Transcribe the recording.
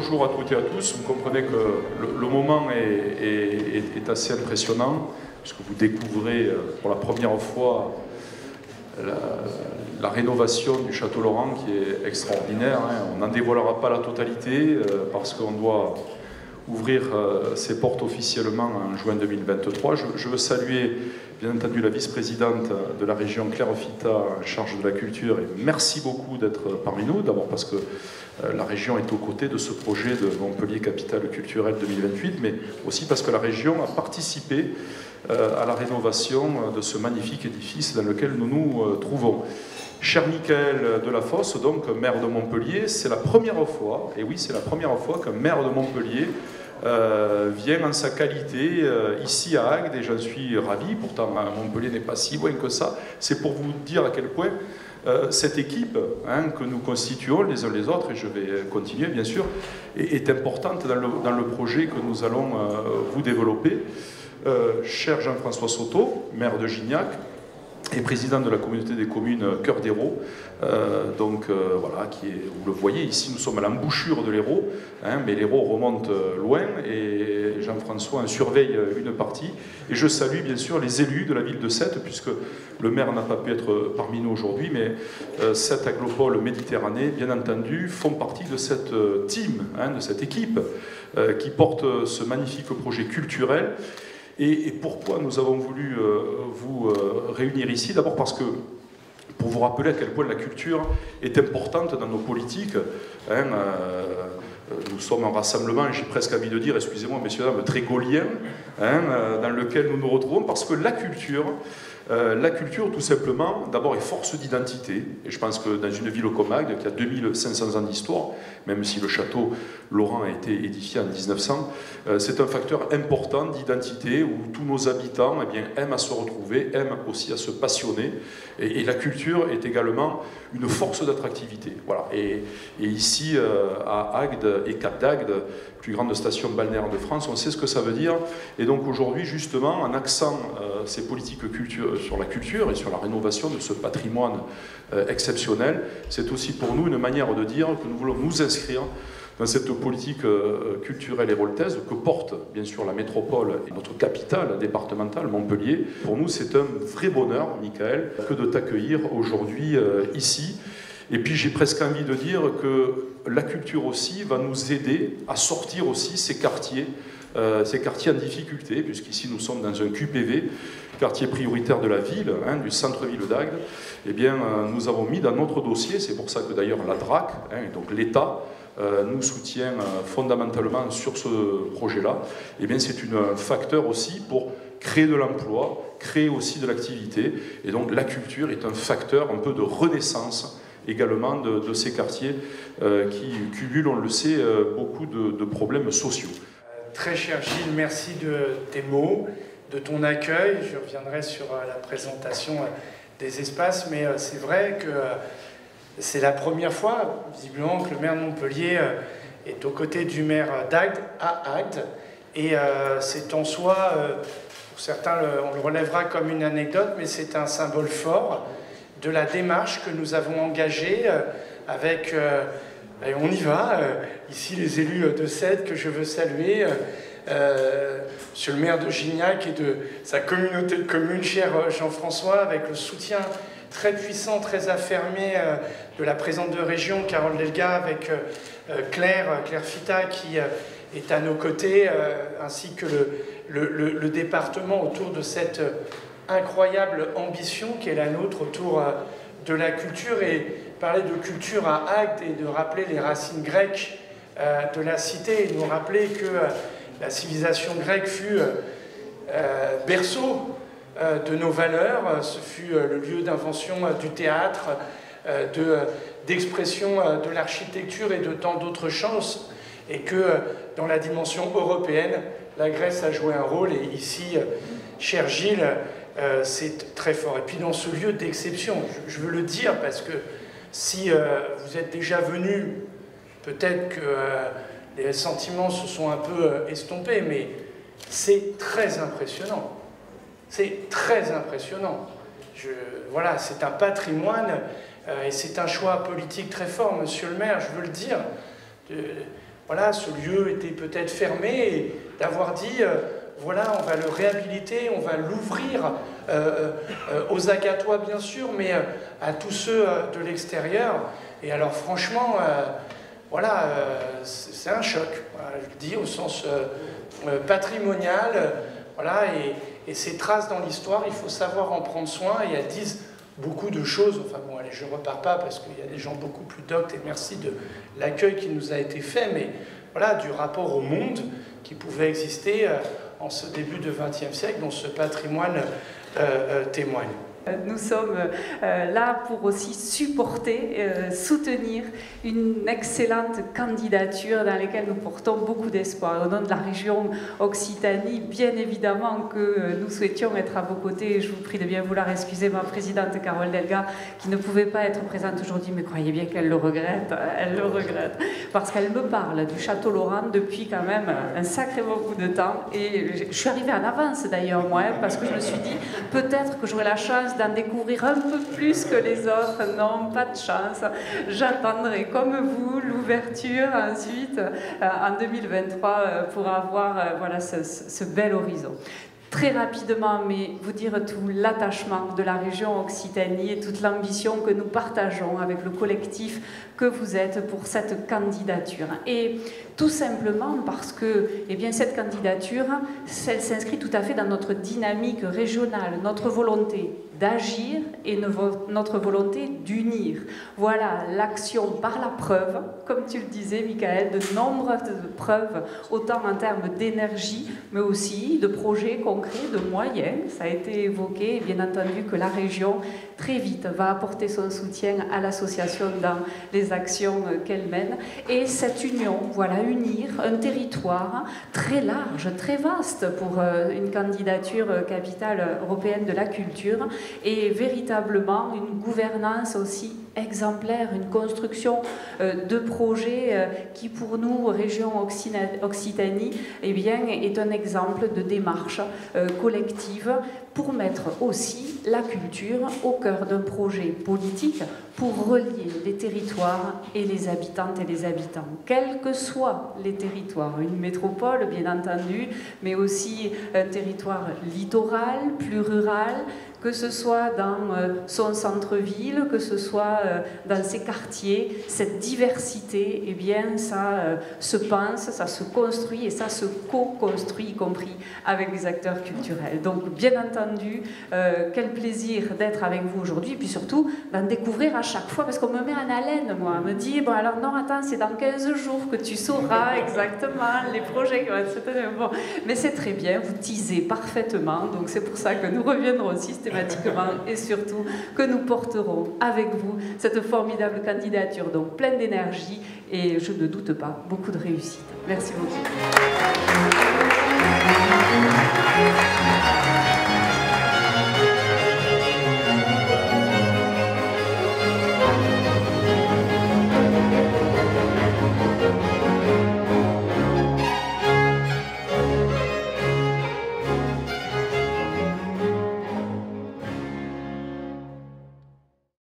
bonjour à toutes et à tous. Vous comprenez que le moment est assez impressionnant, puisque vous découvrez pour la première fois la rénovation du Château Laurent, qui est extraordinaire. On n'en dévoilera pas la totalité, parce qu'on doit ouvrir ses portes officiellement en juin 2023. Je veux saluer, bien entendu, la vice-présidente de la région, Claire Fita, en charge de la culture, et merci beaucoup d'être parmi nous, d'abord parce que la région est aux côtés de ce projet de Montpellier Capitale Culturelle 2028, mais aussi parce que la région a participé à la rénovation de ce magnifique édifice dans lequel nous nous trouvons. Cher Michael Delafosse, donc maire de Montpellier, c'est la première fois, et oui, c'est la première fois qu'un maire de Montpellier vient en sa qualité ici à Agde, et j'en suis ravi. Pourtant, Montpellier n'est pas si loin que ça. C'est pour vous dire à quel point cette équipe que nous constituons les uns les autres, et je vais continuer bien sûr, est importante dans le projet que nous allons vous développer. Cher Jean-François Soto, maire de Gignac, et président de la communauté des communes Cœur d'Hérault, voilà, vous le voyez, ici nous sommes à l'embouchure de l'Hérault, mais l'Hérault remonte loin, et Jean-François en surveille une partie, et je salue bien sûr les élus de la ville de Sète, puisque le maire n'a pas pu être parmi nous aujourd'hui, mais Sète Aglopole Méditerranée, bien entendu, font partie de cette team, de cette équipe qui porte ce magnifique projet culturel. Et pourquoi nous avons voulu vous réunir ici? D'abord parce que, pour vous rappeler à quel point la culture est importante dans nos politiques, nous sommes un rassemblement, j'ai presque envie de dire, excusez-moi messieurs dames, très gaulien, dans lequel nous nous retrouvons, parce que la culture, tout simplement, d'abord est force d'identité, et je pense que dans une ville comme Agde, qui a 2500 ans d'histoire, même si le château Laurent a été édifié en 1900, c'est un facteur important d'identité où tous nos habitants aiment à se retrouver, aiment aussi à se passionner, et la culture est également une force d'attractivité. Voilà. Et ici, à Agde et Cap d'Agde, plus grande station balnéaire de France, on sait ce que ça veut dire. Et donc aujourd'hui, justement, en axant ces politiques sur la culture et sur la rénovation de ce patrimoine exceptionnel, c'est aussi pour nous une manière de dire que nous voulons nous inscrire dans cette politique culturelle héroltaise que porte bien sûr la métropole et notre capitale départementale, Montpellier. Pour nous, c'est un vrai bonheur, Michael, que de t'accueillir aujourd'hui ici. Et puis j'ai presque envie de dire que la culture aussi va nous aider à sortir aussi ces quartiers en difficulté, puisqu'ici nous sommes dans un QPV, quartier prioritaire de la ville, du centre-ville d'Agde. Eh bien, nous avons mis dans notre dossier, c'est pour ça que d'ailleurs la DRAC, donc l'État, nous soutient fondamentalement sur ce projet-là. Eh bien, c'est un facteur aussi pour créer de l'emploi, créer aussi de l'activité. Et donc la culture est un facteur un peu de renaissance également de ces quartiers qui cumulent, on le sait, beaucoup de problèmes sociaux. Très cher Gilles, merci de tes mots, de ton accueil. Je reviendrai sur la présentation des espaces, mais c'est vrai que c'est la première fois, visiblement, que le maire de Montpellier est aux côtés du maire d'Agde, à Agde. Et c'est en soi, pour certains, on le relèvera comme une anecdote, mais c'est un symbole fort de la démarche que nous avons engagée avec... et on y va, ici les élus de Sète que je veux saluer, monsieur le maire de Gignac et de sa communauté de communes, cher Jean-François, avec le soutien très puissant, très affermé de la présidente de région, Carole Delga, avec Claire Fita qui est à nos côtés, ainsi que le département autour de cette incroyable ambition qui est la nôtre autour de la culture. Et parler de culture à Agde et de rappeler les racines grecques de la cité, et nous rappeler que la civilisation grecque fut berceau de nos valeurs, ce fut le lieu d'invention du théâtre, d'expression de l'architecture et de tant d'autres choses, et que dans la dimension européenne, la Grèce a joué un rôle, et ici, cher Gilles, c'est très fort. Et puis dans ce lieu d'exception, je veux le dire parce que si vous êtes déjà venu, peut-être que les sentiments se sont un peu estompés, mais c'est très impressionnant. C'est très impressionnant. Voilà, c'est un patrimoine et c'est un choix politique très fort, monsieur le maire, je veux le dire. voilà, ce lieu était peut-être fermé, et d'avoir dit, voilà, on va le réhabiliter, on va l'ouvrir aux Agatois bien sûr, mais à tous ceux de l'extérieur. Et alors franchement, voilà, c'est un choc, voilà, je le dis au sens patrimonial, voilà, et ces traces dans l'histoire, il faut savoir en prendre soin, et elles disent beaucoup de choses. Enfin bon, allez, je ne repars pas parce qu'il y a des gens beaucoup plus doctes, et merci de l'accueil qui nous a été fait, mais voilà, du rapport au monde qui pouvait exister en ce début de XXe siècle, dont ce patrimoine témoigne. Nous sommes là pour aussi supporter, soutenir une excellente candidature dans laquelle nous portons beaucoup d'espoir. Au nom de la région Occitanie, bien évidemment que nous souhaitions être à vos côtés. Je vous prie de bien vouloir excuser ma présidente Carole Delga qui ne pouvait pas être présente aujourd'hui, mais croyez bien qu'elle le regrette. Elle le regrette parce qu'elle me parle du Château Laurent depuis quand même un sacré beaucoup de temps. Et je suis arrivée en avance d'ailleurs, moi, parce que je me suis dit peut-être que j'aurai la chance d'en découvrir un peu plus que les autres. Non, pas de chance. J'attendrai comme vous l'ouverture ensuite en 2023 pour avoir voilà, ce bel horizon. Très rapidement, mais vous dire tout l'attachement de la région Occitanie et toute l'ambition que nous partageons avec le collectif que vous êtes pour cette candidature. Et tout simplement parce que eh bien, cette candidature, elle s'inscrit tout à fait dans notre dynamique régionale, notre volonté d'agir et notre volonté d'unir. Voilà l'action par la preuve, comme tu le disais, Michael, de nombreuses preuves, autant en termes d'énergie, mais aussi de projets concrets, de moyens. Ça a été évoqué, et bien entendu que la région, très vite, va apporter son soutien à l'association dans les actions qu'elle mène. Et cette union, voilà, unir un territoire très large, très vaste pour une candidature capitale européenne de la culture, et véritablement une gouvernance aussi exemplaire, une construction de projets qui pour nous, région Occitanie, eh bien, est un exemple de démarche collective pour mettre aussi la culture au cœur d'un projet politique pour relier les territoires et les habitantes et les habitants, quels que soient les territoires, une métropole bien entendu, mais aussi un territoire littoral, plus rural, que ce soit dans son centre-ville, que ce soit dans ses quartiers, cette diversité, eh bien, ça se pense, ça se construit et ça se co-construit, y compris avec les acteurs culturels. Donc, bien entendu, quel plaisir d'être avec vous aujourd'hui, et puis surtout d'en découvrir à chaque fois, parce qu'on me met en haleine, moi, on me dit, bon, alors non, attends, c'est dans 15 jours que tu sauras exactement les projets qui vont être... Bon, mais c'est très bien, vous teasez parfaitement, donc c'est pour ça que nous reviendrons systématiquement et surtout que nous porterons avec vous cette formidable candidature, donc pleine d'énergie et je ne doute pas, beaucoup de réussite. Merci beaucoup.